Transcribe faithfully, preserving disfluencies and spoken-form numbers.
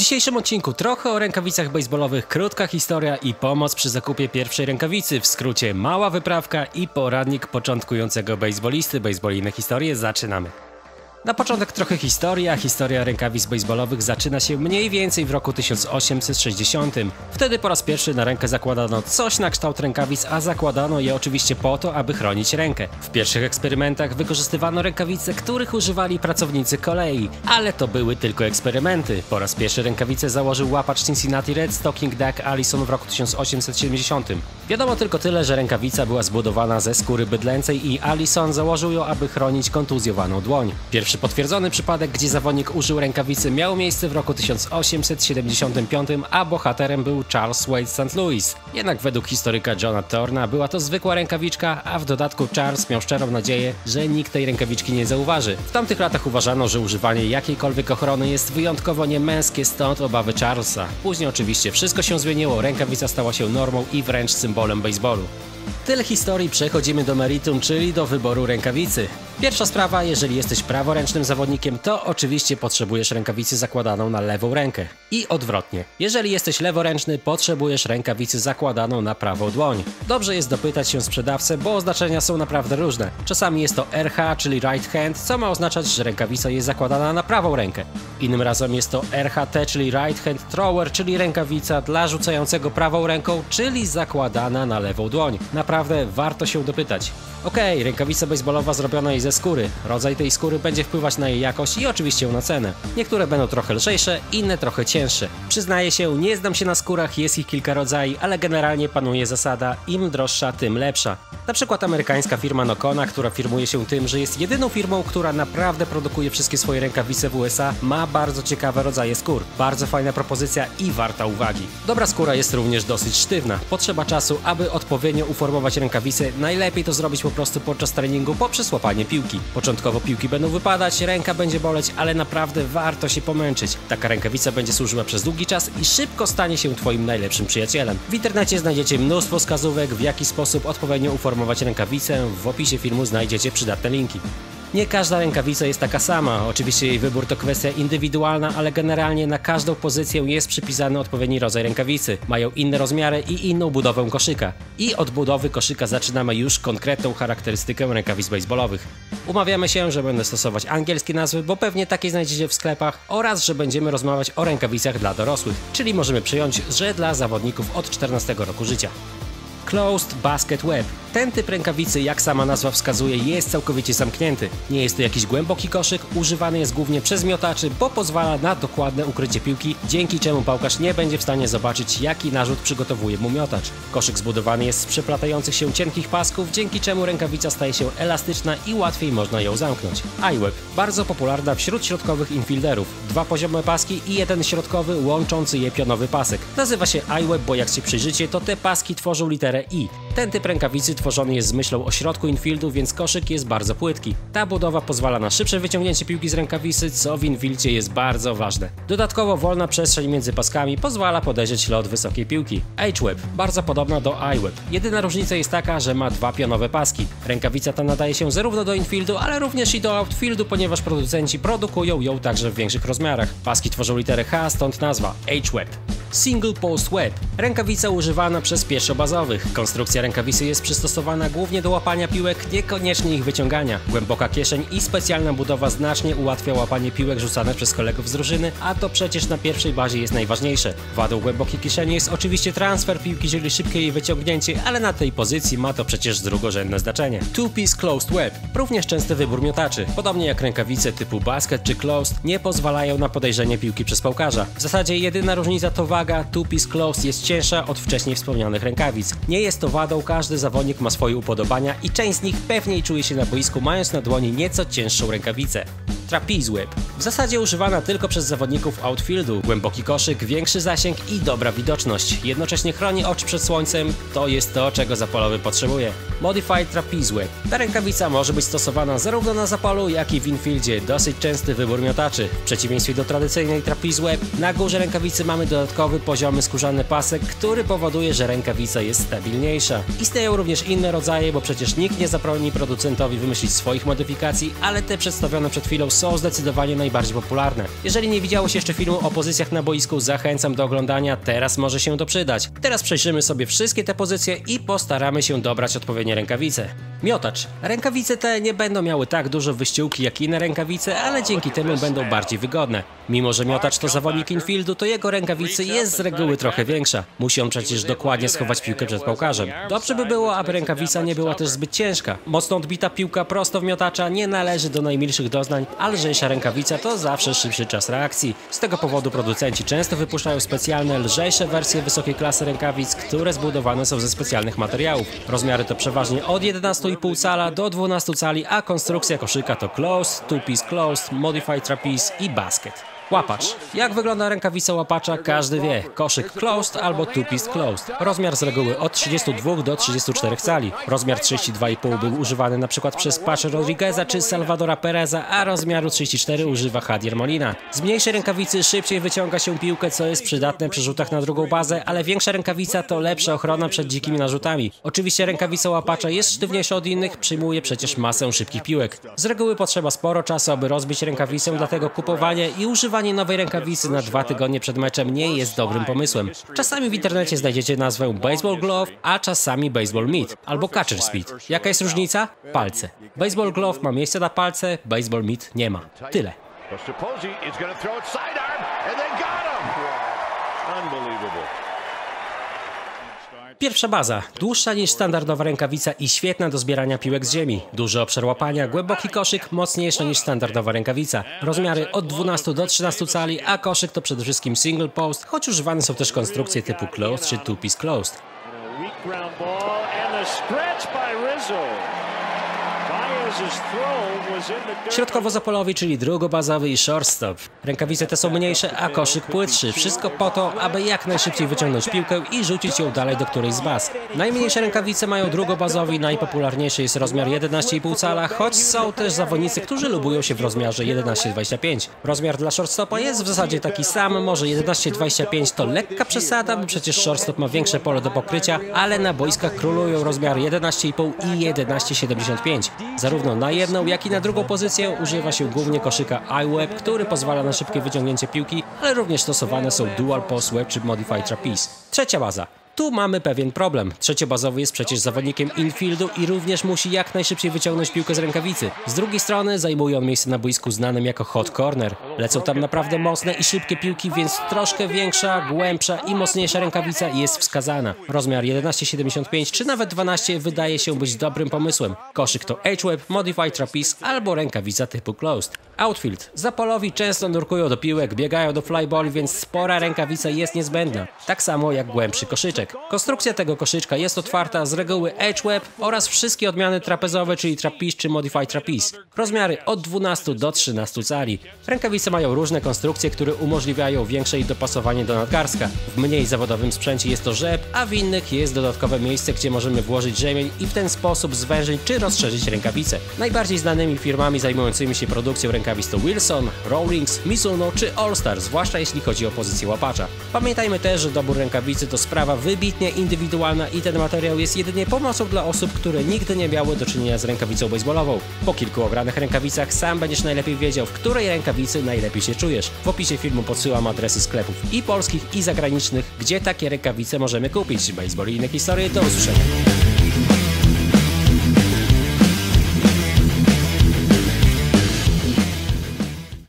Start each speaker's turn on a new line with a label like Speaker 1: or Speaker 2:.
Speaker 1: dzisiejszym odcinku trochę o rękawicach baseballowych, krótka historia i pomoc przy zakupie pierwszej rękawicy, w skrócie mała wyprawka i poradnik początkującego baseballisty. Bejsbolijne historie, zaczynamy. Na początek trochę historii, a historia rękawic baseballowych zaczyna się mniej więcej w roku tysiąc osiemset sześćdziesiątym. Wtedy po raz pierwszy na rękę zakładano coś na kształt rękawic, a zakładano je oczywiście po to, aby chronić rękę. W pierwszych eksperymentach wykorzystywano rękawice, których używali pracownicy kolei, ale to były tylko eksperymenty. Po raz pierwszy rękawice założył łapacz Cincinnati Red Stocking Doug Allison w roku tysiąc osiemset siedemdziesiątym. Wiadomo tylko tyle, że rękawica była zbudowana ze skóry bydlęcej i Allison założył ją, aby chronić kontuzjowaną dłoń. Pierwszy potwierdzony przypadek, gdzie zawodnik użył rękawicy, miał miejsce w roku tysiąc osiemset siedemdziesiątym piątym, a bohaterem był Charles Wade z Saint Louis. Jednak według historyka Johna Thorna była to zwykła rękawiczka, a w dodatku Charles miał szczerą nadzieję, że nikt tej rękawiczki nie zauważy. W tamtych latach uważano, że używanie jakiejkolwiek ochrony jest wyjątkowo niemęskie, stąd obawy Charlesa. Później oczywiście wszystko się zmieniło, rękawica stała się normą i wręcz symbolem baseballu. Tyle historii, przechodzimy do meritum, czyli do wyboru rękawicy. Pierwsza sprawa, jeżeli jesteś praworęcznym zawodnikiem, to oczywiście potrzebujesz rękawicy zakładaną na lewą rękę. I odwrotnie. Jeżeli jesteś leworęczny, potrzebujesz rękawicy zakładaną na prawą dłoń. Dobrze jest dopytać się sprzedawcę, bo oznaczenia są naprawdę różne. Czasami jest to R H, czyli right hand, co ma oznaczać, że rękawica jest zakładana na prawą rękę. Innym razem jest to R H T, czyli right hand thrower, czyli rękawica dla rzucającego prawą ręką, czyli zakładana na lewą dłoń. Naprawdę warto się dopytać. Okej, okay, rękawica baseballowa zrobiona jest ze skóry. Rodzaj tej skóry będzie wpływać na jej jakość i oczywiście na cenę. Niektóre będą trochę lżejsze, inne trochę cięższe. Przyznaję się, nie znam się na skórach, jest ich kilka rodzajów, ale generalnie panuje zasada, im droższa, tym lepsza. Na przykład amerykańska firma Nokona, która firmuje się tym, że jest jedyną firmą, która naprawdę produkuje wszystkie swoje rękawice w U S A, ma bardzo ciekawe rodzaje skór. Bardzo fajna propozycja i warta uwagi. Dobra skóra jest również dosyć sztywna. Potrzeba czasu, aby odpowiednio uformować rękawicę. Najlepiej to zrobić po prostu podczas treningu poprzez łapanie piłki. Początkowo piłki będą wypadać, ręka będzie boleć, ale naprawdę warto się pomęczyć. Taka rękawica będzie służyła przez długi czas i szybko stanie się twoim najlepszym przyjacielem. W internecie znajdziecie mnóstwo wskazówek, w jaki sposób odpowiednio uformować rękawicę. W opisie filmu znajdziecie przydatne linki. Nie każda rękawica jest taka sama, oczywiście jej wybór to kwestia indywidualna, ale generalnie na każdą pozycję jest przypisany odpowiedni rodzaj rękawicy. Mają inne rozmiary i inną budowę koszyka. I od budowy koszyka zaczynamy już konkretną charakterystykę rękawic baseballowych. Umawiamy się, że będę stosować angielskie nazwy, bo pewnie takie znajdziecie w sklepach, oraz że będziemy rozmawiać o rękawicach dla dorosłych, czyli możemy przyjąć, że dla zawodników od czternastego roku życia. Closed Basket Web. Ten typ rękawicy, jak sama nazwa wskazuje, jest całkowicie zamknięty. Nie jest to jakiś głęboki koszyk, używany jest głównie przez miotaczy, bo pozwala na dokładne ukrycie piłki, dzięki czemu piłkarz nie będzie w stanie zobaczyć, jaki narzut przygotowuje mu miotacz. Koszyk zbudowany jest z przeplatających się cienkich pasków, dzięki czemu rękawica staje się elastyczna i łatwiej można ją zamknąć. iWeb. Bardzo popularna wśród środkowych infielderów. Dwa poziome paski i jeden środkowy, łączący je pionowy pasek. Nazywa się iWeb, bo jak się przyjrzycie, to te paski tworzą literę I. Ten typ rękawicy tworzony jest z myślą o środku infieldu, więc koszyk jest bardzo płytki. Ta budowa pozwala na szybsze wyciągnięcie piłki z rękawicy, co w infildzie jest bardzo ważne. Dodatkowo wolna przestrzeń między paskami pozwala podejrzeć lot wysokiej piłki. H-Web. Bardzo podobna do iWeb. Jedyna różnica jest taka, że ma dwa pionowe paski. Rękawica ta nadaje się zarówno do infieldu, ale również i do outfieldu, ponieważ producenci produkują ją także w większych rozmiarach. Paski tworzą literę H, stąd nazwa H-Web. Single Post Web. Rękawica używana przez pierwszobazowych. Konstrukcja rękawicy jest przystosowana głównie do łapania piłek, niekoniecznie ich wyciągania. Głęboka kieszeń i specjalna budowa znacznie ułatwia łapanie piłek rzucane przez kolegów z drużyny, a to przecież na pierwszej bazie jest najważniejsze. Wadą głębokiej kieszeni jest oczywiście transfer piłki, czyli szybkie jej wyciągnięcie, ale na tej pozycji ma to przecież drugorzędne znaczenie. Two-Piece Closed Web. Również częsty wybór miotaczy. Podobnie jak rękawice typu basket czy closed, nie pozwalają na podejrzenie piłki przez piłkarza. W zasadzie jedyna różnica to waga. Two-Piece Closed jest cięższa od wcześniej wspomnianych rękawic. Nie jest to wadą, każdy zawodnik ma swoje upodobania i część z nich pewniej czuje się na boisku, mając na dłoni nieco cięższą rękawicę. Trapeze Web. W zasadzie używana tylko przez zawodników outfieldu. Głęboki koszyk, większy zasięg i dobra widoczność. Jednocześnie chroni oczy przed słońcem, to jest to, czego zapalowy potrzebuje. Modified Trapeze Web. Ta rękawica może być stosowana zarówno na zapolu, jak i w infieldzie. Dosyć częsty wybór miotaczy. W przeciwieństwie do tradycyjnej Trapeze Web, na górze rękawicy mamy dodatkowy poziomy skórzany pasek, który powoduje, że rękawica jest stabilniejsza. Istnieją również inne rodzaje, bo przecież nikt nie zabroni producentowi wymyślić swoich modyfikacji, ale te przedstawione przed chwilą są zdecydowanie najbardziej najbardziej popularne. Jeżeli nie widziałeś jeszcze filmu o pozycjach na boisku, zachęcam do oglądania, teraz może się to przydać. Teraz przejrzymy sobie wszystkie te pozycje i postaramy się dobrać odpowiednie rękawice. Miotacz. Rękawice te nie będą miały tak dużo wyściółki jak inne rękawice, ale dzięki temu będą bardziej wygodne. Mimo że miotacz to zawodnik infieldu, to jego rękawicy jest z reguły trochę większa. Musi on przecież dokładnie schować piłkę przed piłkarzem. Dobrze by było, aby rękawica nie była też zbyt ciężka. Mocno odbita piłka prosto w miotacza nie należy do najmilszych doznań, a lżejsza rękawica to zawsze szybszy czas reakcji. Z tego powodu producenci często wypuszczają specjalne, lżejsze wersje wysokiej klasy rękawic, które zbudowane są ze specjalnych materiałów. Rozmiary to przeważnie od jedenastu i pół cala do dwunastu cali, a konstrukcja koszyka to closed, two-piece closed, modified trapeze i basket. Łapacz. Jak wygląda rękawica łapacza, każdy wie. Koszyk closed albo two-piece closed. Rozmiar z reguły od trzydziestu dwóch do trzydziestu czterech cali. Rozmiar trzydzieści dwa i pół był używany np. przez Pacho Rodrigueza czy Salvadora Pereza, a rozmiaru trzydzieści cztery używa Jadier Molina. Z mniejszej rękawicy szybciej wyciąga się piłkę, co jest przydatne przy rzutach na drugą bazę, ale większa rękawica to lepsza ochrona przed dzikimi narzutami. Oczywiście rękawica łapacza jest sztywniejsza od innych, przyjmuje przecież masę szybkich piłek. Z reguły potrzeba sporo czasu, aby rozbić rękawicę, dlatego kupowanie i używanie nowej rękawicy na dwa tygodnie przed meczem nie jest dobrym pomysłem. Czasami w internecie znajdziecie nazwę baseball glove, a czasami baseball mitt albo catcher speed. Jaka jest różnica? Palce. Baseball glove ma miejsce na palce, baseball mitt nie ma. Tyle. Pierwsza baza. Dłuższa niż standardowa rękawica i świetna do zbierania piłek z ziemi. Duży obszar łapania, głęboki koszyk, mocniejszy niż standardowa rękawica. Rozmiary od dwunastu do trzynastu cali, a koszyk to przede wszystkim single post, choć używane są też konstrukcje typu closed czy two-piece closed. Środkowo-zapolowy, czyli drugobazowy i shortstop. Rękawice te są mniejsze, a koszyk płytszy. Wszystko po to, aby jak najszybciej wyciągnąć piłkę i rzucić ją dalej do którejś z baz. Najmniejsze rękawice mają drugobazowy i najpopularniejszy jest rozmiar jedenaście i pół cala, choć są też zawodnicy, którzy lubują się w rozmiarze jedenaście dwadzieścia pięć. Rozmiar dla shortstopa jest w zasadzie taki sam, może jedenaście dwadzieścia pięć to lekka przesada, bo przecież shortstop ma większe pole do pokrycia, ale na boiskach królują rozmiary jedenaście i pół i jedenaście siedemdziesiąt pięć. Zarówno na jedną, jak i na drugą pozycję używa się głównie koszyka iWeb, który pozwala na szybkie wyciągnięcie piłki, ale również stosowane są dual post web czy modified trapeze. Trzecia baza. Tu mamy pewien problem. Trzeciobazowy jest przecież zawodnikiem infieldu i również musi jak najszybciej wyciągnąć piłkę z rękawicy. Z drugiej strony zajmuje on miejsce na boisku znanym jako hot corner. Lecą tam naprawdę mocne i szybkie piłki, więc troszkę większa, głębsza i mocniejsza rękawica jest wskazana. Rozmiar jedenaście siedemdziesiąt pięć czy nawet dwanaście wydaje się być dobrym pomysłem. Koszyk to H-Web, Modified Trapeze albo rękawica typu Closed. Outfield. Zapolowi często nurkują do piłek, biegają do flyballi, więc spora rękawica jest niezbędna. Tak samo jak głębszy koszyczek. Konstrukcja tego koszyczka jest otwarta, z reguły H-Web oraz wszystkie odmiany trapezowe, czyli trapeze czy modified trapeze. Rozmiary od dwunastu do trzynastu cali. Rękawice mają różne konstrukcje, które umożliwiają większe ich dopasowanie do nadgarstka. W mniej zawodowym sprzęcie jest to rzep, a w innych jest dodatkowe miejsce, gdzie możemy włożyć rzemień i w ten sposób zwężyć czy rozszerzyć rękawicę. Najbardziej znanymi firmami zajmującymi się produkcją rękawic to Wilson, Rawlings, Mizuno czy All Star, zwłaszcza jeśli chodzi o pozycję łapacza. Pamiętajmy też, że dobór rękawicy to sprawa wybitnie indywidualna i ten materiał jest jedynie pomocą dla osób, które nigdy nie miały do czynienia z rękawicą baseballową. Po kilku obranych rękawicach sam będziesz najlepiej wiedział, w której rękawicy najlepiej się czujesz. W opisie filmu podsyłam adresy sklepów i polskich, i zagranicznych, gdzie takie rękawice możemy kupić. Baseball i inne historie, do usłyszenia.